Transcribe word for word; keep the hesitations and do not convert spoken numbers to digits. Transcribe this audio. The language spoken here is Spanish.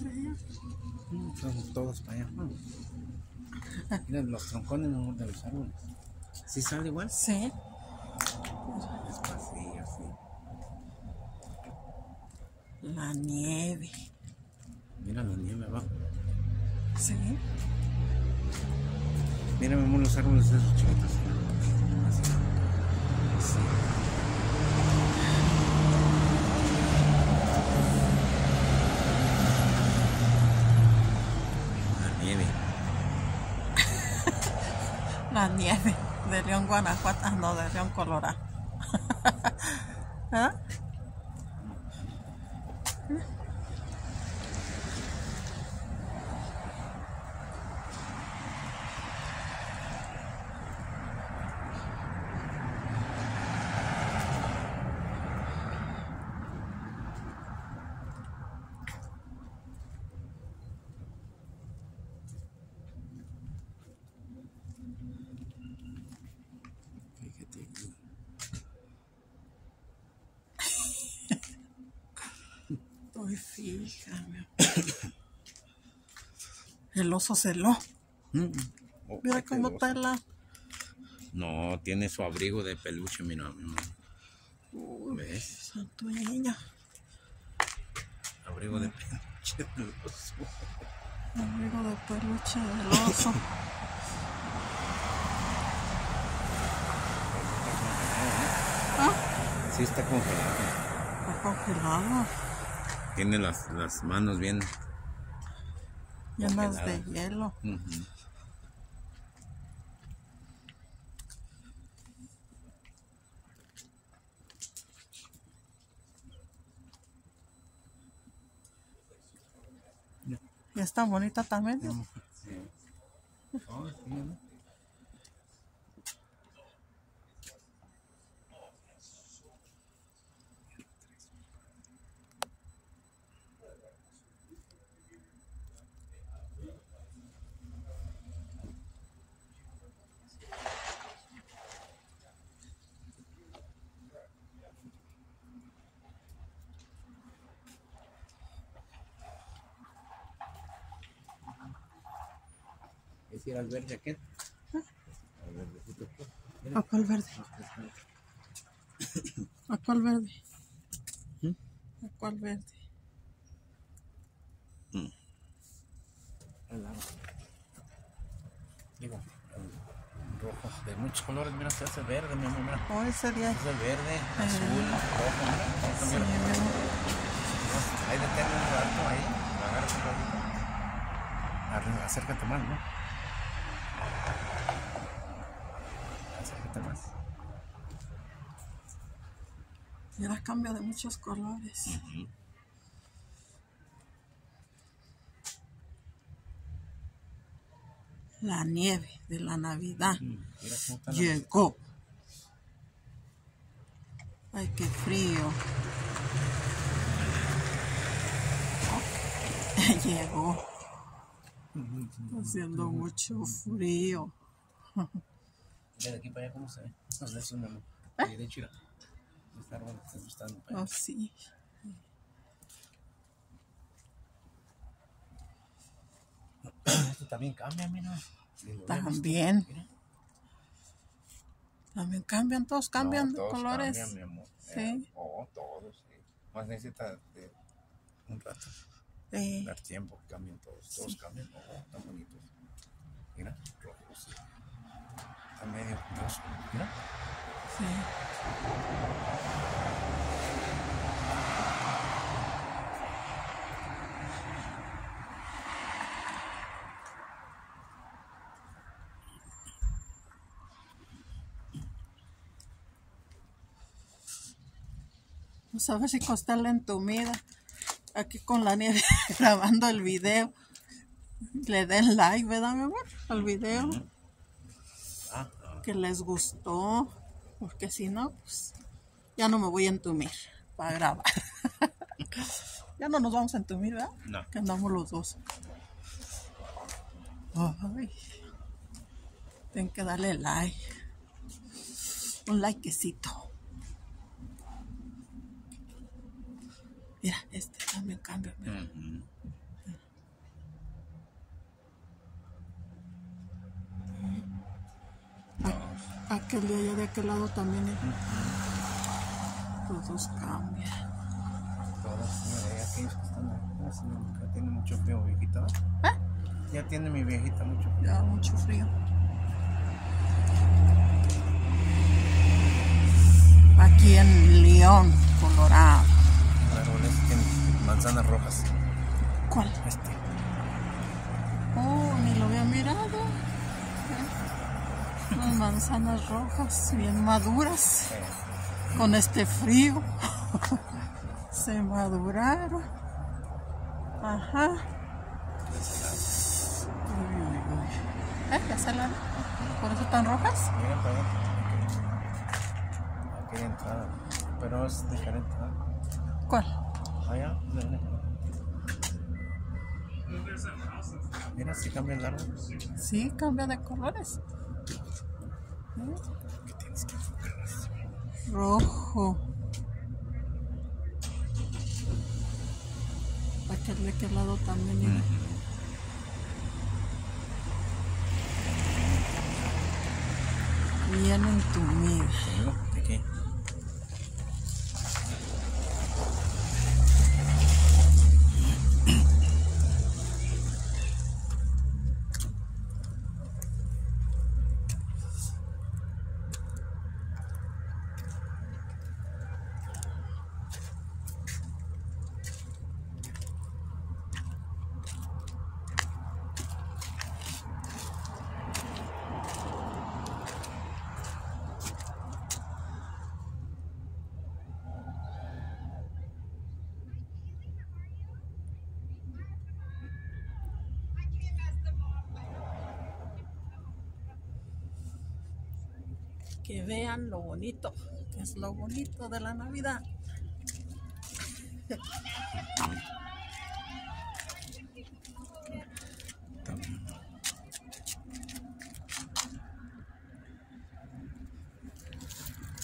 estrella. Mm, son todos para allá. Mm. Miren los troncones de los árboles. ¿Sí sale igual? Sí. Despacillo, sí. La nieve. Mira la nieve abajo. Sí. Mira, vemos los árboles esos chiquitos. Así. Sí. La nieve. La nieve de León, Guanajuato. Ah, no, de León, Colorado. ¿Ah? Fíjate aquí. Estoy fija. El oso celó. Mm. Oh, Mira ay, cómo qué está oso. la... No, tiene su abrigo de peluche, mira, mi mamá. Uy, ¿Ves? santo niño. Abrigo de peluche del oso. Abrigo de peluche del oso. ¿Ah? Sí, está congelado. Está congelado. Tiene las, las manos bien Llenas de congeladas. hielo. Uh-huh. Y está bonita también. Sí. Oh, sí, ¿no? ¿Es ir al verde aquel? Al verdecito. ¿A cuál verde? ¿A cuál verde? ¿Mm? ¿A cuál verde? Mm. Al lado. Digo, el rojo de muchos colores, mira, se hace verde, mi amor, mira. Oh, ese día. Es el verde, azul, rojo, mira. Sí, Mira. mira. Ahí detengo un rato, ahí, agarras un ratito. Arriba, acércate más, ¿no? Acércate más. Mira, cambia de muchos colores. Uh-huh. La nieve de la Navidad Mm, mira cómo está la llegó. Ay, qué frío. Llegó. Está haciendo mucho frío. Mira de aquí para allá cómo se ve. Nos des una mano. ¿Eh? De derecho, mira. Está bueno, está gustando. Oh, sí. Esto también cambia, mira. También. Mira. También cambian, todos cambian No, de todos colores. cambian, mi amor. Sí. Eh, oh, todos, sí. Más necesita de un rato. Sí. Dar tiempo que cambien todos. Todos Sí. cambian. Oh, tan bonitos. Mira, rojos. Está medio rojo. Mira. Sí. Pues a ver si Costa la entumida. Aquí con la nieve grabando el video. Le den like, ¿verdad, mi amor? Al video. Uh-huh. Ah, ah. Que les gustó. Porque si no, pues ya no me voy a entumir para grabar. Ya no nos vamos a entumir, ¿verdad? No. Que andamos los dos. Ay. Tienen que darle like. Un likecito. Mira, este también cambia. Mira. Uh-huh. Aquel de allá de aquel lado también. ¿Eh? Uh-huh. Todos cambian. Todos, mira, aquellos que están aquí, ya tiene mucho frío, viejita. ¿Eh? Ya tiene mi viejita mucho frío. Ya, mucho frío. Aquí en León, Colorado. El árbol este tiene manzanas rojas. ¿Cuál? Este. Oh, ni lo había mirado. ¿Eh? Unas manzanas rojas, bien maduras. Eh. Con este frío. Se maduraron. Ajá. Uy, uy, uy. ¿Eh? ¿Ya se la... ¿Por eso están rojas? Mira para allá. Aquí hay entrada. Pero es diferente, ¿no? ¿Cuál? Allá, mira. Mira si cambia el árbol. Sí, cambia de colores. ¿Eh? ¿Qué tienes que enfocar? Rojo. Aquel de aquel lado también. Mira. Bien entumida. Aquí. Que vean lo bonito, que es lo bonito de la Navidad.